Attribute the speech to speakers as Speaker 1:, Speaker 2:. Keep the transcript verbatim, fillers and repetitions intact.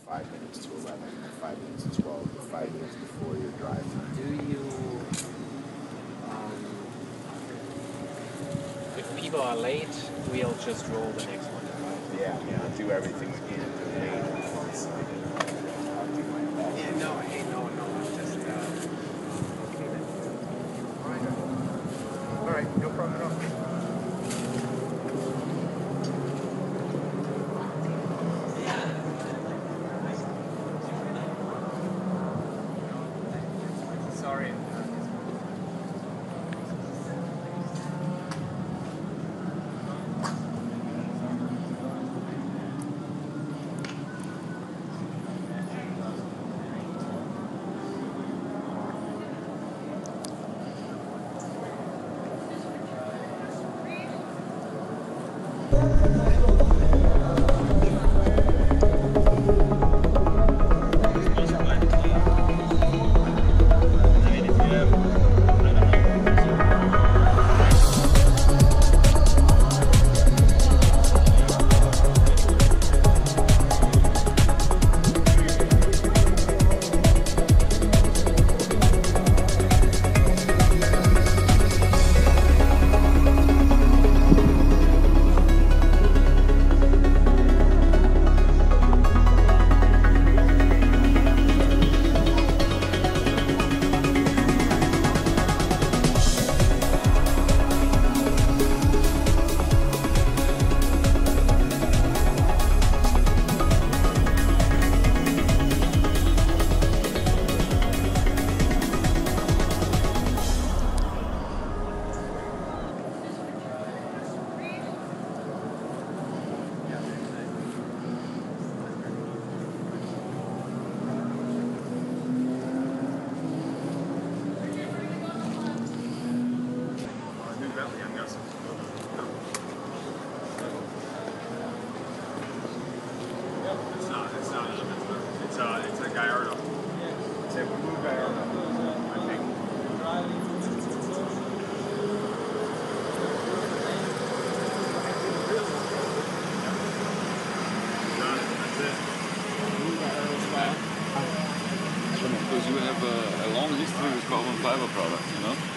Speaker 1: five minutes to eleven, or five minutes to twelve, or five minutes before your drive time.
Speaker 2: Do you, um, if people are late, we'll just roll the next one, right?
Speaker 1: Yeah, yeah. Do everything again. Late. I'll do my best.
Speaker 2: Yeah, no, hey, no, no, I'm just, uh, okay then.
Speaker 1: Alright. Alright, no problem at all.
Speaker 2: Sorry.
Speaker 3: It's a, it's a Gallardo.
Speaker 1: It's a blue Gallardo, I think.
Speaker 3: Got it, that's it.
Speaker 1: Blue Gallardo style.
Speaker 3: Because you have a, a long history with carbon fiber products, you know?